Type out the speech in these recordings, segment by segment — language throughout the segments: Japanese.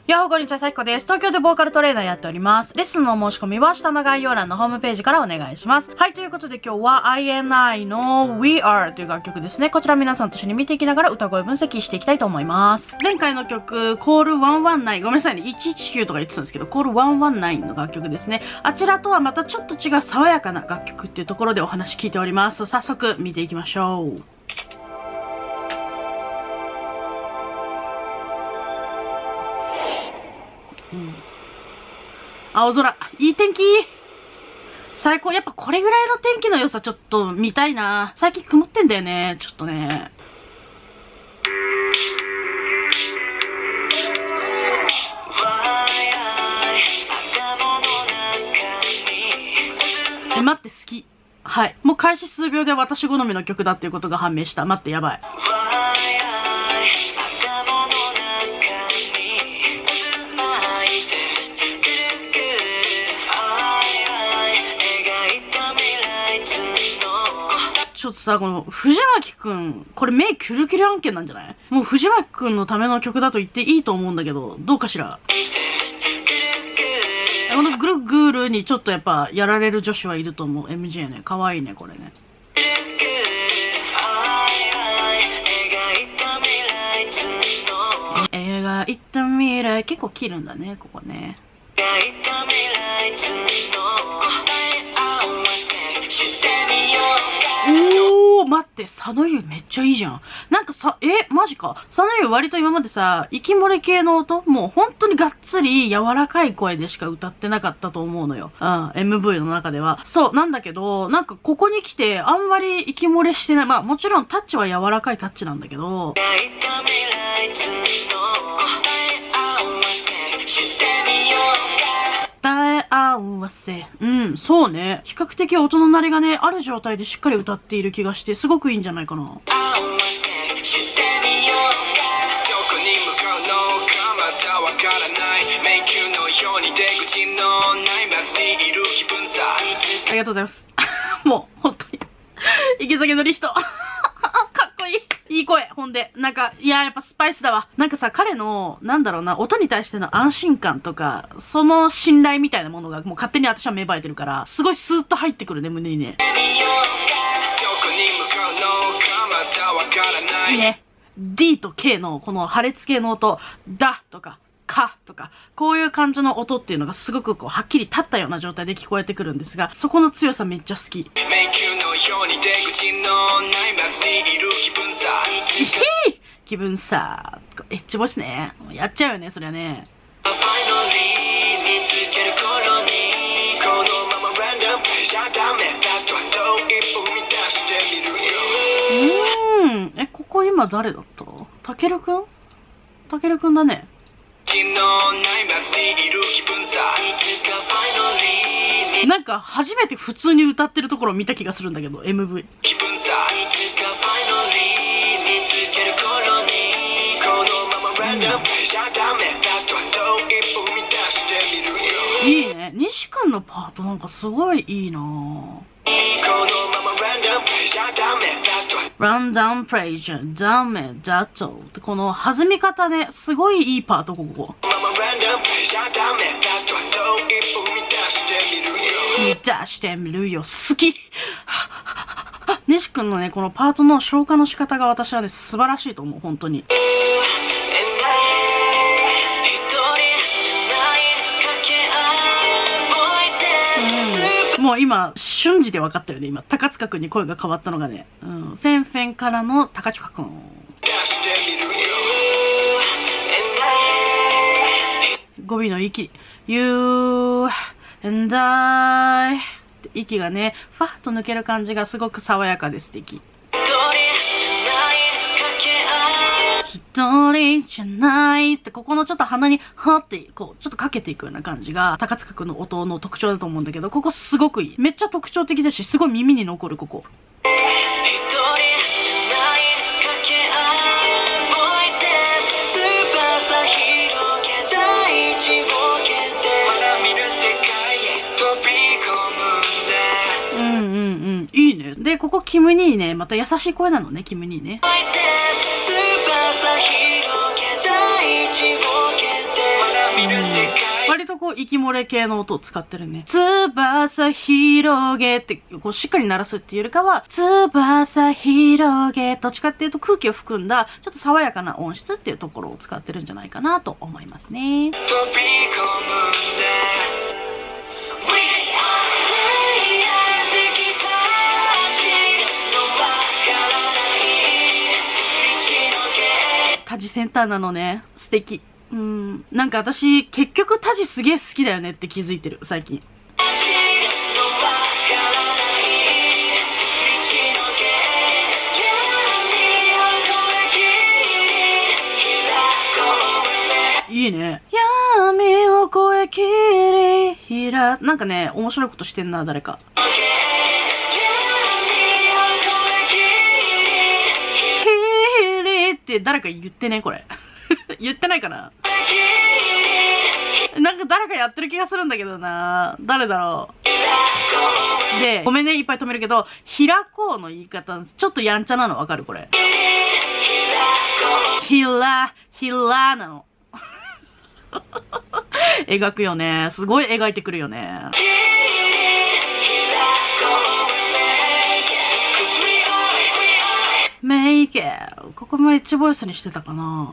やあ、こんにちは、さきこです。東京でボーカルトレーナーやっております。レッスンのお申し込みは下の概要欄のホームページからお願いします。はい、ということで今日は INI の We Are という楽曲ですね。こちら皆さんと一緒に見ていきながら歌声分析していきたいと思います。前回の曲、Call 119、ごめんなさいね、119とか言ってたんですけど、Call 119の楽曲ですね。あちらとはまたちょっと違う爽やかな楽曲っていうところでお話聞いております。早速見ていきましょう。青空、いい天気最高。やっぱこれぐらいの天気の良さちょっと見たいな。最近曇ってんだよね。ちょっとね。待って、好き。はい。もう開始数秒で私好みの曲だっていうことが判明した。待って、やばい。ちょっとさ、この藤巻くん、これ目キュルキュル案件なんじゃない？もう藤巻くんのための曲だと言っていいと思うんだけど、どうかしら？このぐるぐーるにちょっとやっぱやられる女子はいると思う。MJ ね。かわいいね、これね。描いた未来、結構切るんだね、ここね。おー、待って、佐野優めっちゃいいじゃん。なんかさ、マジか。佐野優割と今までさ、息漏れ系の音、もう本当にがっつり柔らかい声でしか歌ってなかったと思うのよ。MV の中では。そう、なんだけど、なんかここに来てあんまり息漏れしてない。まあもちろんタッチは柔らかいタッチなんだけど、答え合わせ。うん、そうね。比較的音の鳴りがね、ある状態でしっかり歌っている気がして、すごくいいんじゃないかな。ありがとうございます。もう、本当に。池崎のリヒト。かっこいい。いい声。ほんで。なんか、いや、やっぱスパイスだわ。なんかさ、彼の、なんだろうな、音に対しての安心感とか、その信頼みたいなものが、もう勝手に私は芽生えてるから、すごいスーッと入ってくるね、胸にね。いいね。D と K の、この破裂系の音、だとか、かとか、こういう感じの音っていうのがすごくこう、はっきり立ったような状態で聞こえてくるんですが、そこの強さめっちゃ好き。気分さ、エッチボイスね。やっちゃうよね、そりゃね。ここ今誰だった？たけるくん？たけるくんだね。なんか初めて普通に歌ってるところを見た気がするんだけど、MV。いいね。西くんのパートなんかすごいいいなぁ。ランダムプレイジャー、ダメだと。この弾み方ね、すごいいいパート、ここ。出してみるよ。好き。西くんのね、このパートの消化の仕方が私はね、素晴らしいと思う、本当に。もう今、瞬時で分かったよね、今。高塚くんに声が変わったのがね。フェンフェンからの高塚くん。語尾の息。You and I って息がね、ファッと抜ける感じがすごく爽やかで素敵。一人じゃないって、ここのちょっと鼻に、はって、こう、ちょっとかけていくような感じが、高塚くんの音の特徴だと思うんだけど、ここすごくいい。めっちゃ特徴的だし、すごい耳に残る、ここ。いいね。で、ここキム兄ね、また優しい声なのね、キム兄ね。 割とこう息漏れ系の音を使ってるね。翼広げってこうしっかり鳴らすっていうよりかは、翼広げ、どっちかっていうと空気を含んだちょっと爽やかな音質っていうところを使ってるんじゃないかなと思いますね。タジセンターなのね。素敵。なんか私、結局タジすげえ好きだよねって気づいてる、最近。いいね。闇を越え切りひら、なんかね、面白いことしてんな、誰か。ひりって誰か言ってね、これ。言ってないかな。なんか誰かやってる気がするんだけどな。誰だろう。で、ごめんね、いっぱい止めるけど、ひらこうの言い方、ちょっとやんちゃなのわかるこれ。ひらなの。描くよね。すごい描いてくるよね。メイケここもエッジボイスにしてたかな。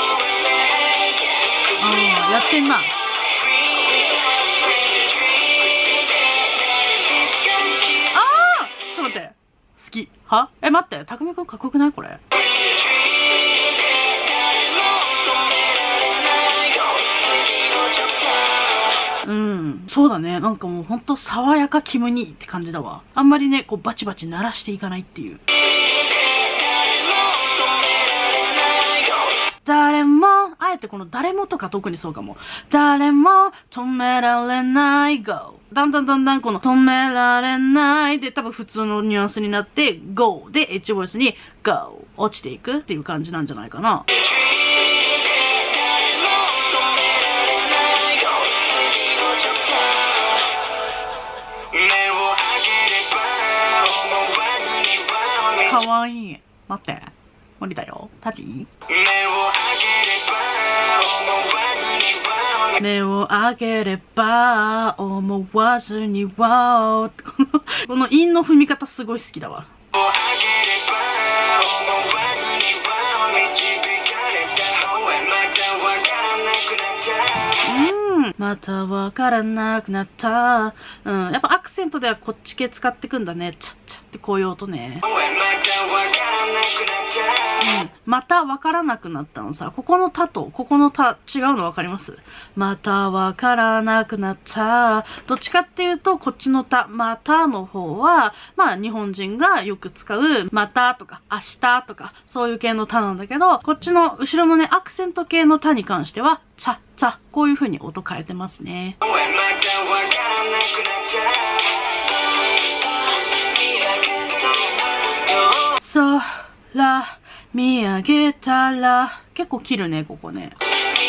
やってんな。ちょっと待って。好き。は？待って。たくみくんかっこよくないこれ。そうだね。なんかもうほんと爽やか気分にって感じだわ。あんまりね、こうバチバチ鳴らしていかないっていう。誰も、あえてこの誰もとか特にそうかも。誰も止められない GO。だんだんこの止められないで多分普通のニュアンスになって GO でエッジボイスに GO 落ちていくっていう感じなんじゃないかな。かわいい。待って。無理だよ。タジ？目を開ければ思わずにわーこの韻の踏み方すごい好きだわ。またわからなくなった。やっぱアクセントではこっち系使ってくんだね。チャッチャってこういう音ね。またわからなくなったのさ。ここのたとここのた違うのわかります？またわからなくなった。どっちかっていうとこっちのた、またの方はまあ日本人がよく使うまたとか明日とかそういう系のたなんだけど、こっちの後ろのねアクセント系のたに関してはチャッチャこういう風に音変えてますね。空見上げたら結構切るねここね。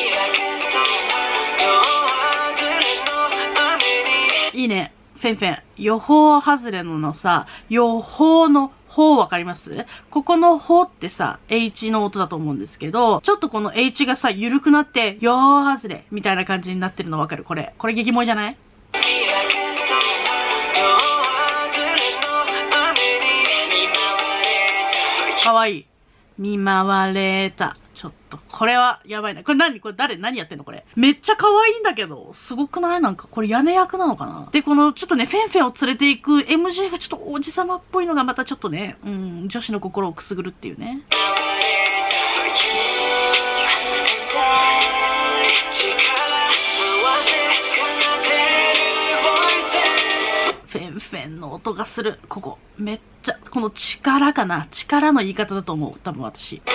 いいね。フェンフェン予報外れのさ、予報のほうわかります？ここのほってさ、H の音だと思うんですけど、ちょっとこの H がさ、緩くなって、よー外れみたいな感じになってるのわかる？これ激萌じゃない？かわいい。見舞われた。ちょっと、これはやばいな。これ何やってんのこれ。めっちゃ可愛いんだけど、すごくない？なんか、これ屋根役なのかな？で、この、ちょっとね、フェンフェンを連れていく MJ がちょっとおじさまっぽいのがまたちょっとね、女子の心をくすぐるっていうね。フェンフェンの音がする。ここ。めっちゃ、この力かな？力の言い方だと思う。多分私。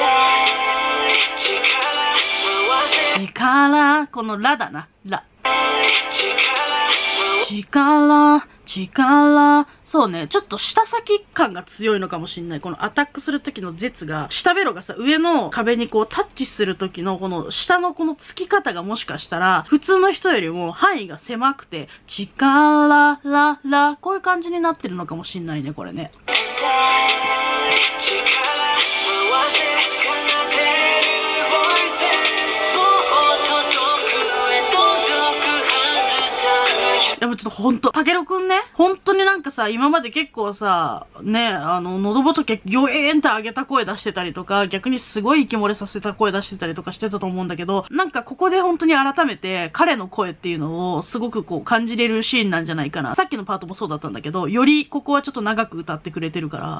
力、このラだな。ラ。力。そうね。ちょっと下先感が強いのかもしんない。このアタックする時の絶が、下ベロがさ、上の壁にこうタッチする時のこの下のこのつき方がもしかしたら、普通の人よりも範囲が狭くて、力、ラ、こういう感じになってるのかもしんないね、これね。 もちょっとほんと、たけるくんね、本当になんかさ、今まで結構さ、ね、喉仏ギョエーンって上げた声出してたりとか、逆にすごい息漏れさせた声出してたりとかしてたと思うんだけど、なんかここで本当に改めて彼の声っていうのをすごくこう感じれるシーンなんじゃないかな。さっきのパートもそうだったんだけど、よりここはちょっと長く歌ってくれてるから、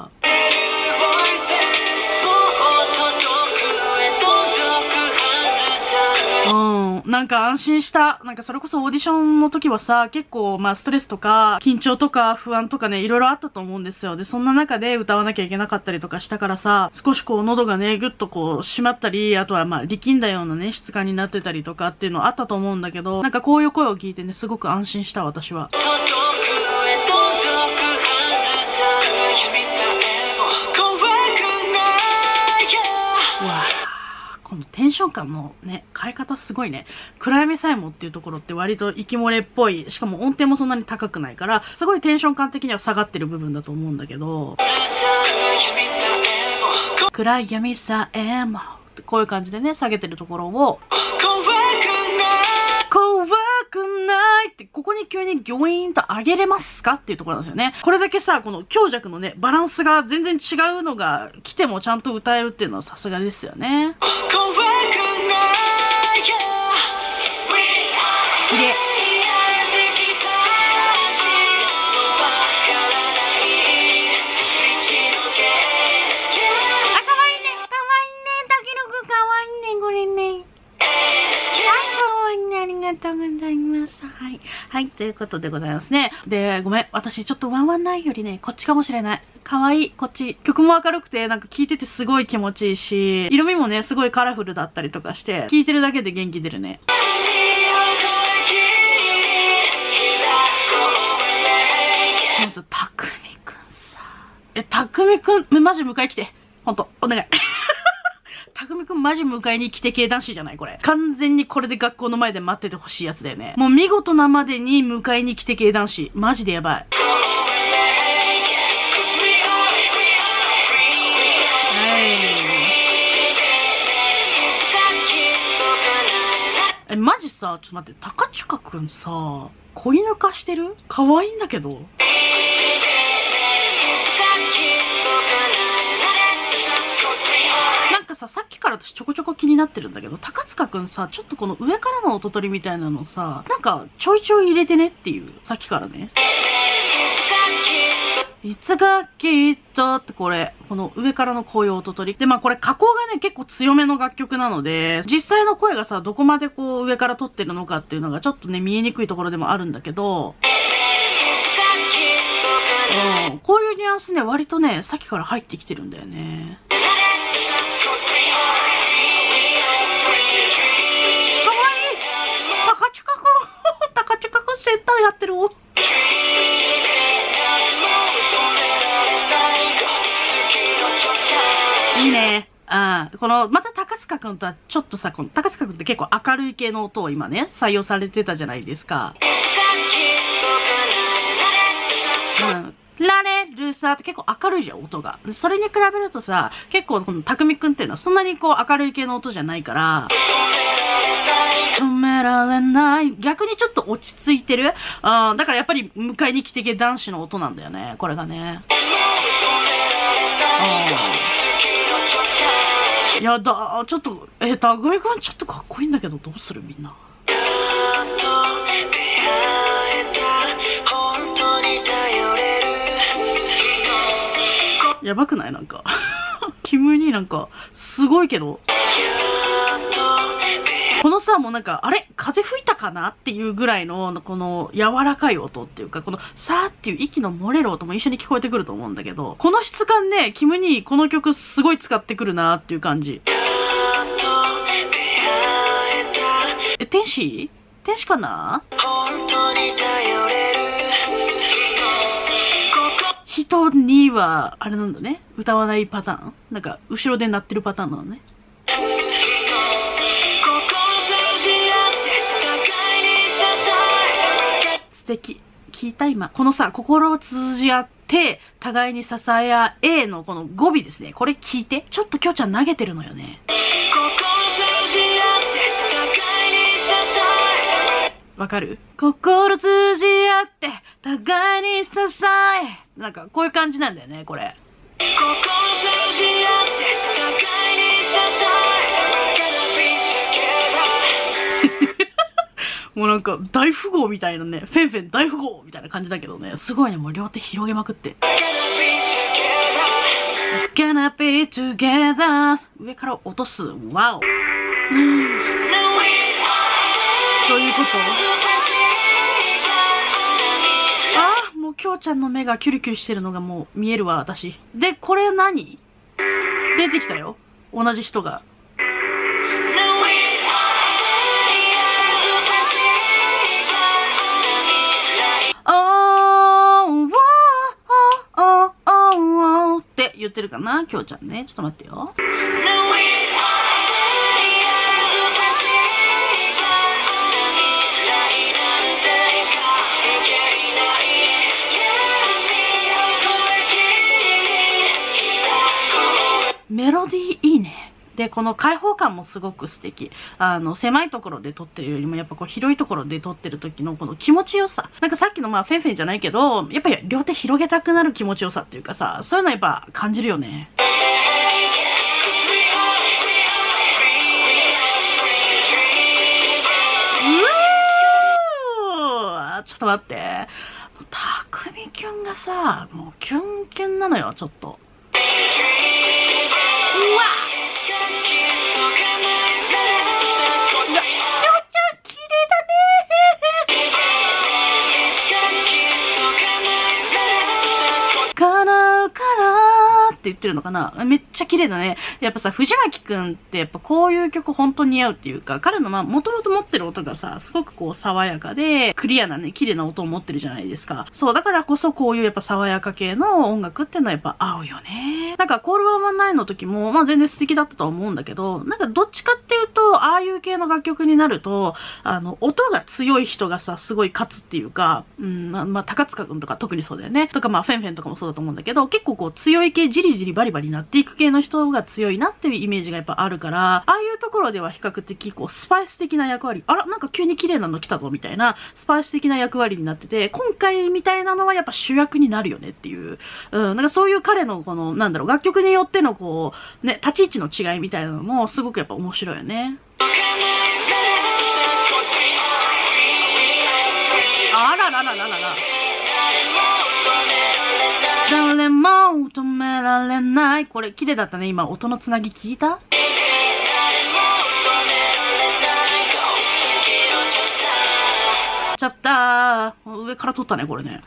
なんか安心した。なんかそれこそオーディションの時はさ、結構まあストレスとか緊張とか不安とかね、いろいろあったと思うんですよ。で、そんな中で歌わなきゃいけなかったりとかしたからさ、少しこう喉がね、ぐっとこう締まったり、あとはまあ力んだようなね、質感になってたりとかっていうのあったと思うんだけど、なんかこういう声を聞いてね、すごく安心した私は。このテンション感のね、変え方すごいね。暗闇さえもっていうところって割と息漏れっぽい。しかも音程もそんなに高くないから、すごいテンション感的には下がってる部分だと思うんだけど。暗闇さえも。こういう感じでね、下げてるところを。怖くないって、ここに急にギョイーンと上げれますかっていうところなんですよね。これだけさ、この強弱のね、バランスが全然違うのが来てもちゃんと歌えるっていうのはさすがですよね。綺麗。はい、ということでございますね。で、ごめん。私ちょっとワンワンないよりね、こっちかもしれない。かわいい。こっち。曲も明るくて、なんか聴いててすごい気持ちいいし、色味もね、すごいカラフルだったりとかして、聴いてるだけで元気出るね。そう、たくみくんさ。たくみくん、マジ迎え来て。ほんと、お願い。たくみくんマジ迎えに来て系男子じゃないこれ。完全にこれで学校の前で待っててほしいやつだよね。もう見事なまでに迎えに来て系男子。マジでやばい。マジさ、ちょっと待って、高近くんさ、子犬化してる？可愛いんだけど。さっきから私ちょこちょこ気になってるんだけど、高塚くんさ、ちょっとこの上からの音取りみたいなのさ、なんかちょいちょい入れてねっていう、さっきからね。いつがきっとってこれ、この上からのこういう音取り。で、まあこれ加工がね、結構強めの楽曲なので、実際の声がさ、どこまでこう上から取ってるのかっていうのがちょっとね、見えにくいところでもあるんだけど、こういうニュアンスね、割とね、さっきから入ってきてるんだよね。高近くんセンターやってる。いいね。この、また高塚くんとはちょっとさ、この高塚くんって結構明るい系の音を今ね、採用されてたじゃないですか。ラレルサって結構明るいじゃん、音が。それに比べるとさ、結構このたくみくんっていうのはそんなにこう明るい系の音じゃないから、止められない。逆にちょっと落ち着いてる。だからやっぱり迎えに来てけ男子の音なんだよね、これがね。やだ、ちょっと、たくみくんちょっとかっこいいんだけど、どうするみんな。やばくないなんか。キムになんか、すごいけど。このさ、もうなんか、あれ風吹いたかなっていうぐらいの、この柔らかい音っていうか、このさーっていう息の漏れる音も一緒に聞こえてくると思うんだけど、この質感ね、キムにこの曲すごい使ってくるなっていう感じ。天使かな？人には、あれなんだね。歌わないパターン？なんか、後ろで鳴ってるパターンなのね。素敵。聞いた今。このさ、心を通じ合って、互いに支え合えのこの語尾ですね。これ聞いて。ちょっときょうちゃん投げてるのよね。 わかる？心通じ合って、互いに支え。なんか、こういう感じなんだよね、これ。心通じ合って、互いに支え。もうなんか、大富豪みたいなね、フェンフェン大富豪みたいな感じだけどね、すごいね、もう両手広げまくって。Gonna be together 上から落とす。ワオ。どういうこと？あ、もうきょうちゃんの目がキュリキュリしてるのがもう見えるわ、私。で、これ何？出てきたよ。同じ人が。って言ってるかな、きょうちゃんね。ちょっと待ってよ。メロディーいいね。で、この開放感もすごく素敵。狭いところで撮ってるよりも、やっぱこう広いところで撮ってる時のこの気持ちよさ。なんかさっきのまあフェンフェンじゃないけど、やっぱり両手広げたくなる気持ちよさっていうかさ、そういうのやっぱ感じるよね。ちょっと待って。たくみきゅんがさ、もうキュンキュンなのよ、ちょっと。うわっ！って言ってるのかな。めっちゃ綺麗だね。やっぱさ、藤巻くんってやっぱこういう曲本当に似合うっていうか、彼のまあ元々持ってる音がさ、すごくこう爽やかで、クリアなね、綺麗な音を持ってるじゃないですか。そう、だからこそこういうやっぱ爽やか系の音楽っていうのはやっぱ合うよね。なんかコール119の時も、まあ全然素敵だったとは思うんだけど、なんかどっちかっていうと、ああいう系の楽曲になると、音が強い人がさ、すごい勝つっていうか、まあ高塚くんとか特にそうだよね。とかまあフェンフェンとかもそうだと思うんだけど、結構こう強い系、じりじりバリバリなっていく系の人が強いなっていうイメージがやっぱあるから、ああいうところでは比較的こうスパイス的な役割、あら、なんか急に綺麗なの来たぞみたいなスパイス的な役割になってて、今回みたいなのはやっぱ主役になるよねっていう、なんかそういう彼のこの、なんだろう、楽曲によってのこう、ね、立ち位置の違いみたいなのもすごくやっぱ面白いよね。あらららららら。誰も止められない。これ綺麗だったね。今音のつなぎ聞いた？チャプター上から撮ったね、これね。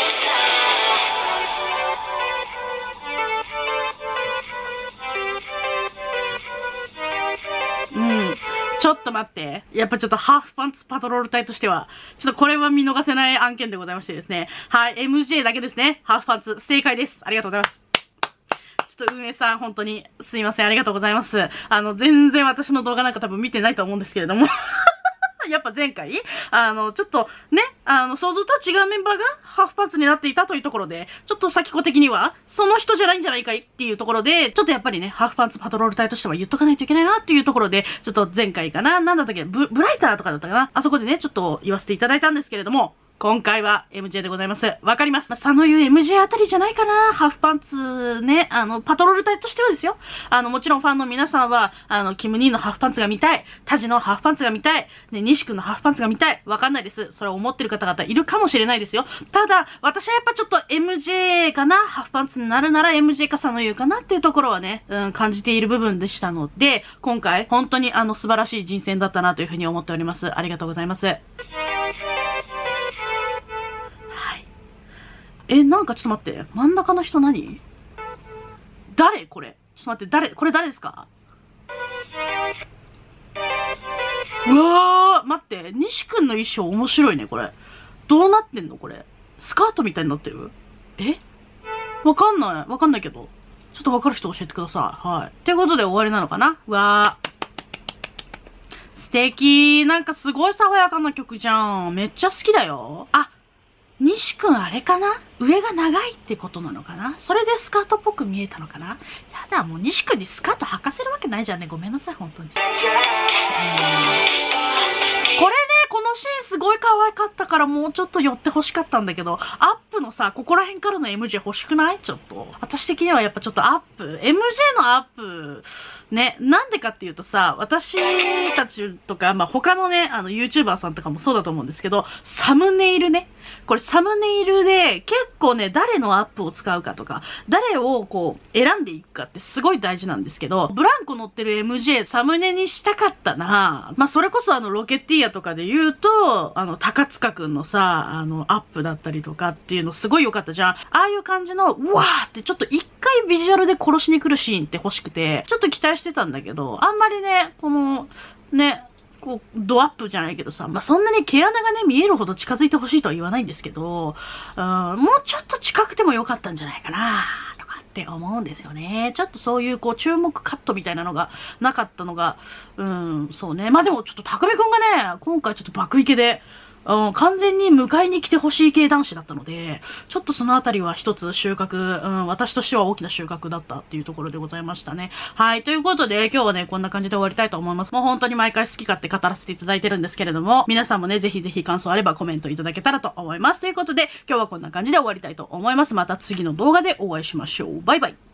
ちょっと待って。やっぱちょっとハーフパンツパトロール隊としては、ちょっとこれは見逃せない案件でございましてですね。はい、MJ だけですね。ハーフパンツ、正解です。ありがとうございます。ちょっと運営さん、本当にすいません。ありがとうございます。全然私の動画なんか多分見てないと思うんですけれども。やっぱ前回、ちょっとね、想像とは違うメンバーがハーフパンツになっていたというところで、ちょっと先子的には、その人じゃないんじゃないかいっていうところで、ちょっとやっぱりね、ハーフパンツパトロール隊としては言っとかないといけないなっていうところで、ちょっと前回かな、なんだったっけ、ブライターとかだったかな、あそこでね、ちょっと言わせていただいたんですけれども、今回は MJ でございます。わかります。佐野優 MJ あたりじゃないかな。ハーフパンツね、パトロール隊としてはですよ。もちろんファンの皆さんは、キム・ニーのハーフパンツが見たい。タジのハーフパンツが見たい。ね、西君のハーフパンツが見たい。わかんないです。それを思ってる方々いるかもしれないですよ。ただ、私はやっぱちょっと MJ かな。ハーフパンツになるなら MJ か佐野優かなっていうところはね、感じている部分でしたので、今回、本当に素晴らしい人選だったなというふうに思っております。ありがとうございます。なんかちょっと待って。真ん中の人何？誰これ。ちょっと待って、これ誰ですか？うわー、待って。西くんの衣装面白いね、これ。どうなってんのこれ。スカートみたいになってる？わかんないけど。ちょっとわかる人教えてください。はい。ということで終わりなのかな？うわー。素敵。なんかすごい爽やかな曲じゃん。めっちゃ好きだよ。あ、西くんあれかな？上が長いってことなのかな？それでスカートっぽく見えたのかな？やだ、もう西くんにスカート履かせるわけないじゃんね。ごめんなさい、本当に。これね、このシーンすごい可なかったからもうちょっと寄って欲しかったんだけど、アップのさ、ここら辺からの MJ 欲しくない？ちょっと。私的にはやっぱちょっとアップ、MJ のアップ、ね、なんでかっていうとさ、私たちとか、まあ、他のね、YouTuber さんとかもそうだと思うんですけど、サムネイルね。これサムネイルで結構ね、誰のアップを使うかとか、誰をこう選んでいくかってすごい大事なんですけど、ブランコ乗ってる MJ サムネにしたかったな。まあ、それこそロケティアとかで言うと、高塚くんのさ、アップだったりとかっていうのすごい良かったじゃん。ああいう感じの、うわーってちょっと一回ビジュアルで殺しに来るシーンって欲しくて、ちょっと期待してたんだけど、あんまりね、この、ね、こう、ドアップじゃないけどさ、まあ、そんなに毛穴がね、見えるほど近づいてほしいとは言わないんですけど、もうちょっと近くてもよかったんじゃないかな、とかって思うんですよね。ちょっとそういう、こう、注目カットみたいなのがなかったのが、そうね。まあ、でもちょっと匠くんがね、今回ちょっと爆イケで、完全に迎えに来てほしい系男子だったので、ちょっとそのあたりは一つ収穫、私としては大きな収穫だったっていうところでございましたね。はい。ということで、今日はね、こんな感じで終わりたいと思います。もう本当に毎回好き勝手語らせていただいてるんですけれども、皆さんもね、ぜひぜひ感想あればコメントいただけたらと思います。ということで、今日はこんな感じで終わりたいと思います。また次の動画でお会いしましょう。バイバイ。